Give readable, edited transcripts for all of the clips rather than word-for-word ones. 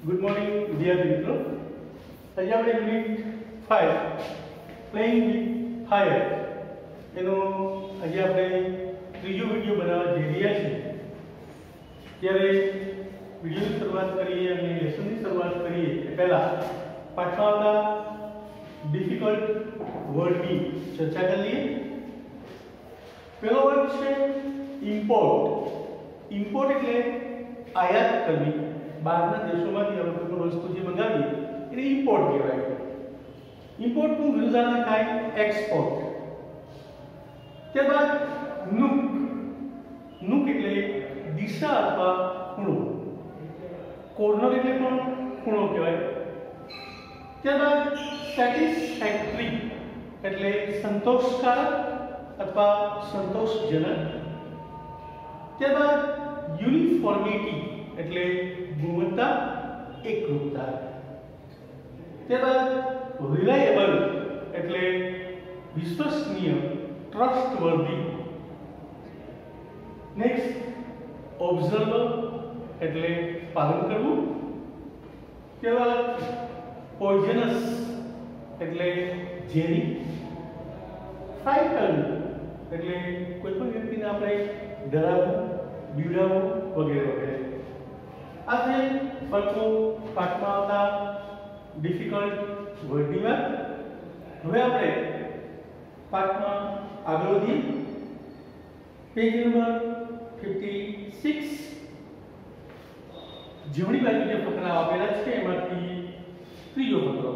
Good morning વિદ્યાર્થી મિત્રો. આજે આપણે યુનિટ 5 પ્લેઇંગ વિથ ફાયર એનો આજે આપણે ત્રીજો વિડીયો બનાવવા જઈ રહ્યા છીએ. ત્યારે વિડીયોની શરૂઆત કરીએ અને લેસનની શરૂઆત કરીએ એ પહેલાં પાઠમાં આવતા ડિફિકલ્ટ વર્ડની ચર્ચા કરી લઈએ. પહેલો વર્ડ છે ઇમ્પોર્ટ. ઇમ્પોર્ટ એટલે આયાત કરવી. બહારના દેશોમાંથી આપણે કોઈ પણ વસ્તુ જે મંગાવીએ એને ઇમ્પોર્ટ કહેવાય. ઇમ્પોર્ટનું વિરુદ્ધાર્થ થાય એક્સપોર્ટ. ત્યારબાદ નુક. નુક એટલે દિશા અથવા ખૂણો. કોર્નર એટલે પણ ખૂણો કહેવાય. ત્યારબાદ સેટિસ્ફેક્ટરી એટલે સંતોષકારક અથવા સંતોષજનક. ત્યારબાદ યુનિફોર્મિટી એટલે ગુણવત્તા, એકરૂપતા. ત્યારબાદ રિલાયેબલ એટલે વિશ્વસનીય, ટ્રસ્ટવર્ધી. નેક્સ્ટ ઓબ્ઝર્વર એટલે પાલન કરવું. ત્યારબાદ પોઈઝનસ એટલે ઝેરી. ફ્રાઇટન એટલે કોઈ પણ વ્યક્તિને આપણે ડરાવવું, બીવડાવવું વગેરે વગેરે. આ છે પાઠમાં આવતા ડિફિકલ્ટ વર્ડની વાત. હવે આપણે પાઠમાં આગળ વધીએ. પેજ નંબર 56 જમણી બાજુ જે ફકરા આપેલા છે એમાંથી ત્રીજો ફકરો.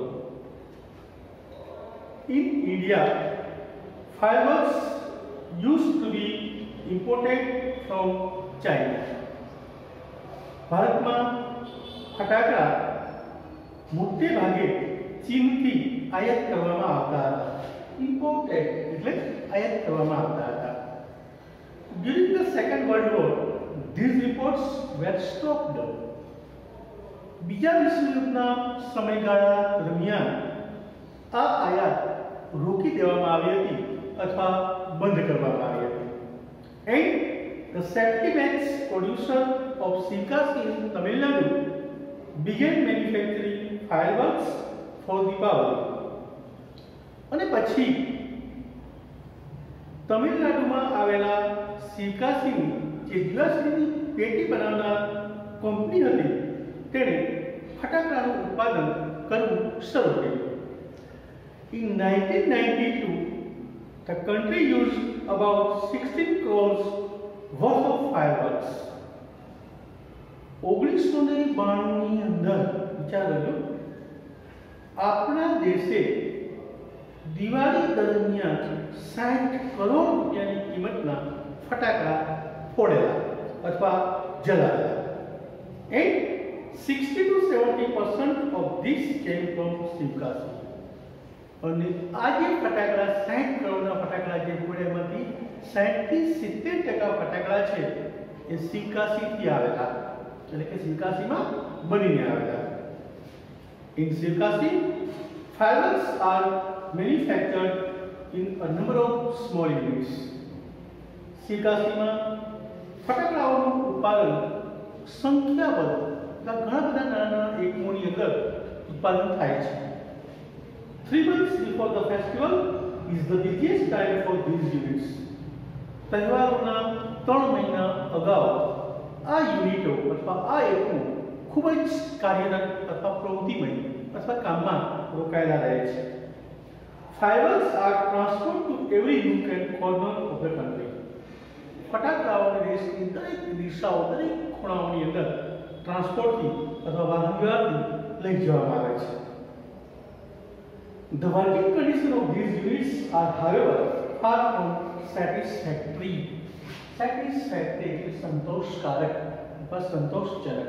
In India, fireworks used to be imported from China. ભારતમાં ફટાકડા મોટે ભાગે ચીનથી આયાત કરવામાં આવતા હતા. ઇમ્પોર્ટેડ એટલે આયાત કરવામાં આવતા હતા. During the Second World War, these imports were stopped. બીજા વિશ્વયુદ્ધના સમયગાળા દરમિયાન આ આયાત રોકી દેવામાં આવી હતી અથવા બંધ કરવામાં આવી હતી. And the safety match producer of Sikasi in Tamil Nadu began manufacturing fireworks for Deepavali. અને પછી તમિલનાડુમાં આવેલા સિકાસીની જે દિવાસળીની પેટી બનાવનાર કંપની હતી તેણે ફટાકડાનું ઉત્પાદન કરવું શરૂ કર્યું. In 1992, the country used about 16 crores worth of fireworks. 1992 ની અંદર વિચાર કરજો, આપણા દેશે દિવાળી દરમિયાન 60 કરોડ રૂપિયાની કિંમતના ફટાકડા ફોડેલા અથવા જલાવેલા. And 60 to 70% of this came from Sikasi. અને આ જે ફટાકડા 60 કરોડના ફટાકડા જે ફોડ્યામાંથી 60 થી 70% ફટાકડા છે એ સિકાસીથી આવેલા, એટલે કે સિકાસીમાં બનીને આવેલા. In Sikasi, fireworks are manufactured in a number of small units. સિકાસીમાં ફટાકડાઓનું ઉત્પાદન સંખ્યાબંધ ઘણા બધા નાના નાના એકમોની અંદર ઉત્પાદન થાય છે. 3 months before the festival is the busiest time for these units. તહેવારોના 3 મહિના અગાઉ આ યુનિટો અથવા આ એકમો ખૂબ જ કાર્યરત અથવા પ્રવૃત્તિમય અથવા કામમાં રોકાયેલા રહે છે. Fireworks are transferred to every nook and corner of the country. ફટાકડાઓને દેશની દરેક દિશાઓ, દરેક ખૂણાઓની અંદર ટ્રાન્સપોર્ટથી અથવા વાહન વ્યવહારથી લઈ જવામાં આવે છે. The working condition of these units are, however, far from satisfactory. Satisfactory એટલે સંતોષકારક અથવા સંતોષજનક.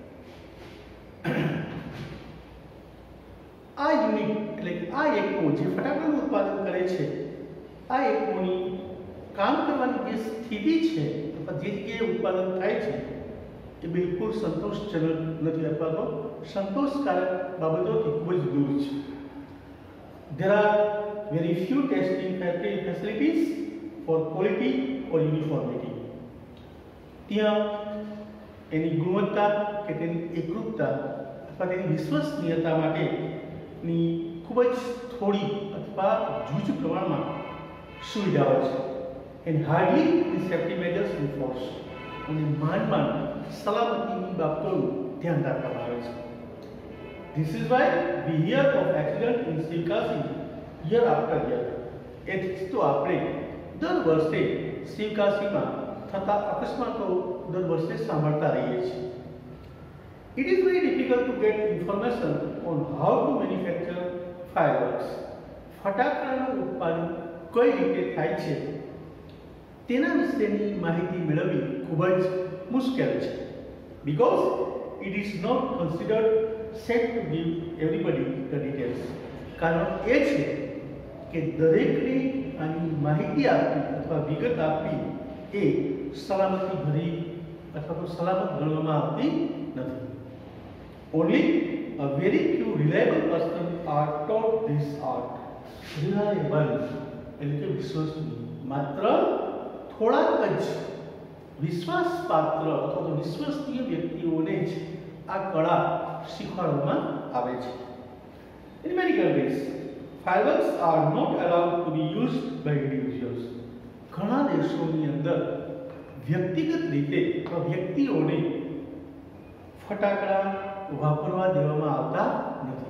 આ યુનિટ એટલે કે આ એકમો જે ફટાકડાનું ઉત્પાદન કરે છે, આ એકમોની કામ કરવાની જે સ્થિતિ છે અથવા જે જગ્યાએ ઉત્પાદન થાય છે એ બિલકુલ સંતોષજનક નથી અથવા તો સંતોષકારક બાબતોથી ખૂબ જ દૂર છે. There are very few testing facilities for quality or uniformity. ત્યાં એની ગુણવત્તા કે તેની એકરૂપતા અથવા તેની વિશ્વસનીયતા માટેની ખૂબ જ થોડી અથવા જૂજ પ્રમાણમાં સુવિધાઓ છે. And hardly the safety measures enforce, અને માંડ સલામતીની બાબતોનું ધ્યાન રાખવામાં આવે છે. This is why we hear of accident in Sivakasi year after year. એથી તો આપણે દર વર્ષે શિવકાશીમાં થતા અકસ્માતો દર વર્ષે સાંભળતા રહીએ છીએ. It is very difficult to get information on how to manufacture fireworks. ફટાકડાનું ઉત્પાદન કઈ રીતે થાય છે તેના વિશેની માહિતી મેળવવી ખૂબ જ મુશ્કેલ છે. Because it is not considered safe to give everybody the details. કારણ એ છે કે દરેકને આની માહિતી આપવી અથવા વિગત આપવી એ સલામતી ભરી અથવા તો સલામત ગણવામાં આવતી નથી. Only a very few reliable persons are taught this art. Reliable એટલે કે વિશ્વસનીય, માત્ર થોડાક જ વિશ્વાસપાત્ર અથવા તો વિશ્વસનીય વ્યક્તિઓને જ આ કળા શીખવાડવામાં આવે છે. In many countries, fireworks are not allowed to be used by individuals. ઘણા દેશોની અંદર વ્યક્તિગત રીતે અથવા વ્યક્તિઓને ફટાકડા વાપરવા દેવામાં આવતા નથી.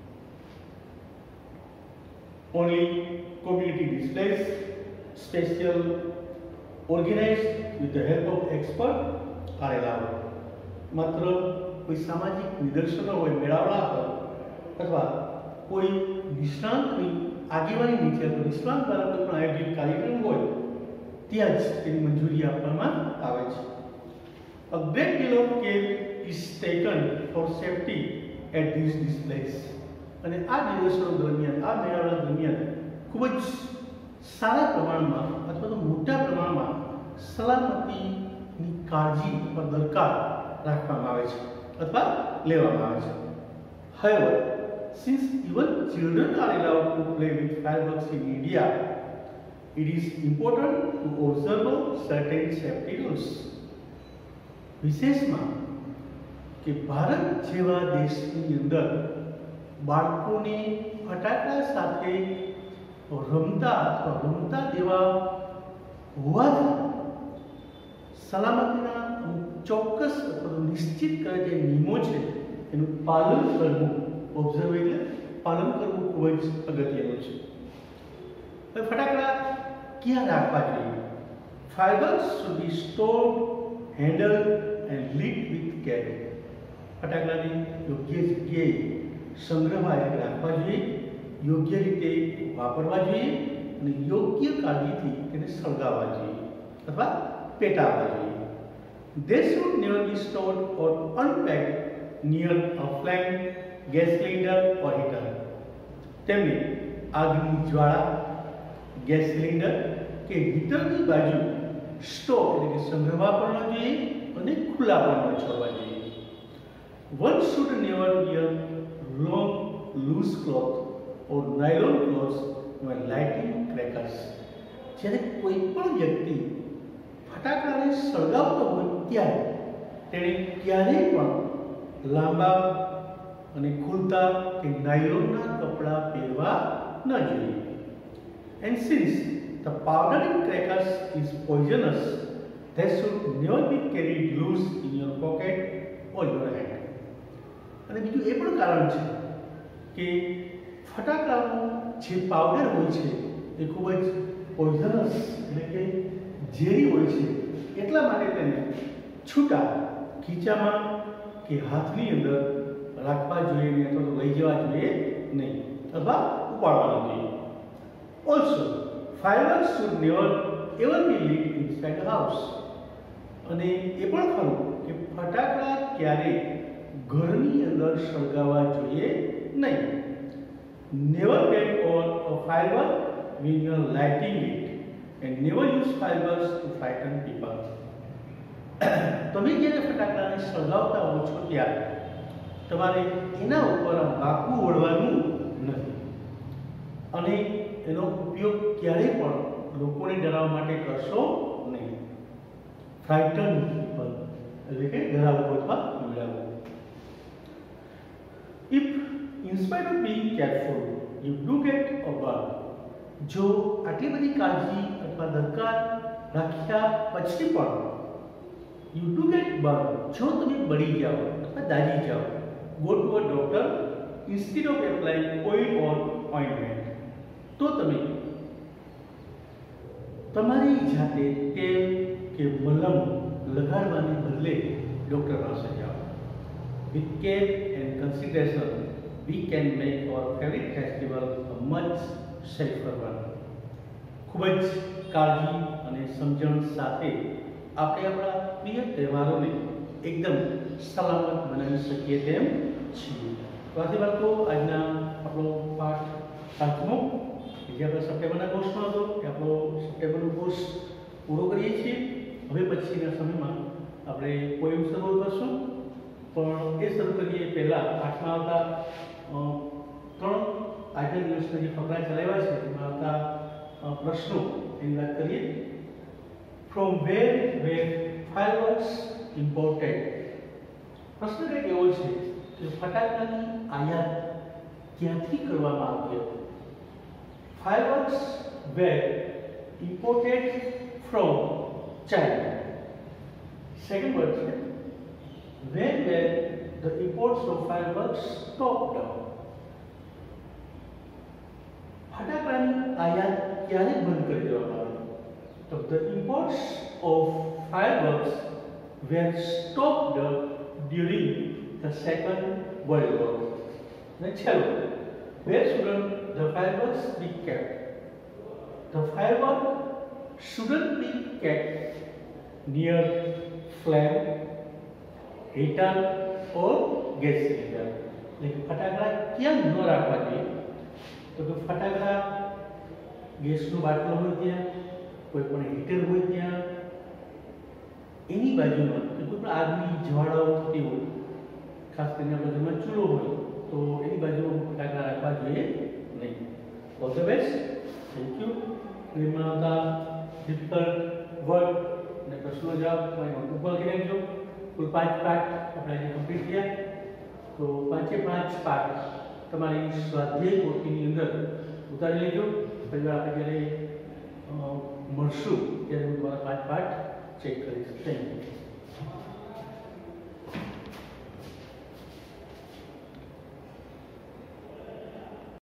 Only community displays, special organized with the help of expert are allowed. માત્ર કોઈ સામાજિક નિદર્શનો હોય, મેળાવડા હોય અથવા કોઈ નિષ્ણાંતની આગેવાની નીચે અથવા નિષ્ણાંત દ્વારા કોઈ પણ આયોજિત કાર્યક્રમ હોય ત્યાં જ તેની મંજૂરી આપવામાં આવે છે. A great deal of care is taken for safety at these displays. અને આ દિવસો દરમિયાન, આ મેળાવડા દરમિયાન ખૂબ જ સારા પ્રમાણમાં અથવા તો મોટા પ્રમાણમાં સલામતીની કાળજી અથવા દરકાર રાખવામાં આવે છે અથવા લેવામાં આવે છે. However, since even children are allowed to play with fireworks in India, it is important to observe certain safety rules. વિશેષમાં કે ભારત જેવા દેશની અંદર બાળકોને ફટાકડા સાથે રમતા દેવા હોવાથી સલામતીના ચોક્કસ અથવા નિશ્ચિત કરેલા જે નિયમો છે એનું પાલન કરવું, ઓબ્ઝર્વ એટલે પાલન કરવું ખૂબ જ અગત્યનું છે. હવે ફટાકડા ક્યાં રાખવા જોઈએ? Fireworks should be stored, handled and lit with care. ફટાકડાને યોગ્ય જગ્યાએ સંગ્રહવા એટલે રાખવા જોઈએ, યોગ્ય રીતે વાપરવા જોઈએ અને યોગ્ય કાળજીથી તેને સળગાવવા જોઈએ અથવા પેટાવવા જોઈએ. They should never be stored or unpacked near a flame, gas cylinder or heater. તેમને આગની જ્વાળા, ગેસ સિલિન્ડર કે હીટરની બાજુ સ્ટોર એટલે કે સંગ્રહવા પણ ન જોઈએ અને ખુલ્લા પણ ન છોડવા જોઈએ. One should never wear long loose cloth or nylon clothes when lighting crackers. જ્યારે કોઈ પણ વ્યક્તિ ફટાકડાને સળગાવતો હોય ત્યારે તેણે ક્યારેય પણ લાંબા અને ખુલતા કે નાયલોનના કપડાં પહેરવા ન જોઈએ. And since the powder in crackers is poisonous, they should never be carried loose in your pocket or your hand. અને બીજું એ પણ કારણ છે કે ફટાકડાનો જે પાવડર હોય છે એ ખૂબ જ પોઈઝનસ એટલે કે ઝેરી હોય છે, એટલા માટે તેને છૂટા ખીચામાં કે હાથની અંદર રાખવા જોઈએ નહીં અથવા તો લઈ જવા જોઈએ નહીં અથવા ઉપાડવા જોઈએ. Also, fireworks should never ever be lit inside the house. અને એ પણ ખરું કે ફટાકડા ક્યારેય ઘરની અંદર સળગાવવા જોઈએ નહીં. Never get on a firework when you are lighting it, and never use fireworks to frighten people. તમે જ્યારે ફટાકડાને સળગાવતા હો છો ત્યારે તમારે એના ઉપર વાકવું વળવાનું નથી અને એનો ઉપયોગ ક્યારેય પણ લોકોને ડરાવવા માટે કરશો નહીં. ફ્રાઇટન પીપલ એટલે કે ડરાવવું અથવા પીવડાવવું. spite of being careful, you do get a burn. જો આટલી બધી કાળજી અથવા દરકાર રાખ્યા પછી પણ you do get burn. જો તમે બળી જાઓ અથવા દાજી જાઓ, go to a doctor instead of applying oil or ointment. તો તમે તમારી જાતે તેલ કે મલમ લગાડવાને બદલે ડોક્ટર પાસે જાઓ. With care and consideration, we can make our favorite festival a much safer one. ખૂબ જ કાળજી અને સમજણ સાથે આપણે આપણા પ્રિય તહેવારોને એકદમ સલામત બનાવી શકીએ તેમ છીએ. વાથી બાળકો, આજના આપણો પાઠ 7મો જે આપણે સપ્ટેમ્બરના કોર્સમાં હતો એ આપણો સપ્ટેમ્બરનો કોર્સ પૂરો કરીએ છીએ. હવે પછીના સમયમાં આપણે પોએમ શરૂ કરશું, પણ એ શરૂ કરીએ પહેલાં પાઠમાં આવતા 3 આજના દિવસના જે ફકરા ચલાવ્યા છે તેમાં આવતા પ્રશ્નો એની વાત કરીએ. From where fireworks imported. પ્રશ્ન કંઈક એવો છે કે ફટાકડાની આયાત ક્યાંથી કરવામાં આવી હતી? Fireworks were imported from China. Second word છે when were the imports of fireworks stopped? ફટાકડાની આયાત ક્યારે બંધ કરી દેવામાં આવી? તો the imports of fireworks were stopped during the Second World War. Next one, where shouldn't the fireworks be kept? The firework shouldn't be kept near flame, heater or gas cylinder. लेकिन फटाकड़ा क्या न रखवा चाहिए? तो कि फटाकड़ा गैसનો બાટલો હોય ત્યાં, કોઈ પણ હીટર હોય ત્યાં, એની બાજુમાં કોઈ પણ આગની જ્વાળાઓ થતી હોય, ખાસ કરીને આપણે ઘરમાં ચૂલો હોય તો એની બાજુમાં ફટાકડા રાખવા જોઈએ નહીં. All the best, thank you. એમાં આવતા ડિફિકલ્ટ વર્ડ અને પ્રશ્નો જવાબ તમારી નોટબુક પર લખી નાખજો. કુલ 5 પાઠ આપણે આજે કમ્પ્લીટ થયા. તો 5 પાઠ તમારી સ્વાધ્યાય પોથીની અંદર ઉતારી લેજો. પહેલાં આપણે જ્યારે મળશું ત્યારે હું તમારા 5 પાઠ ચેક કરીશ. Thank you.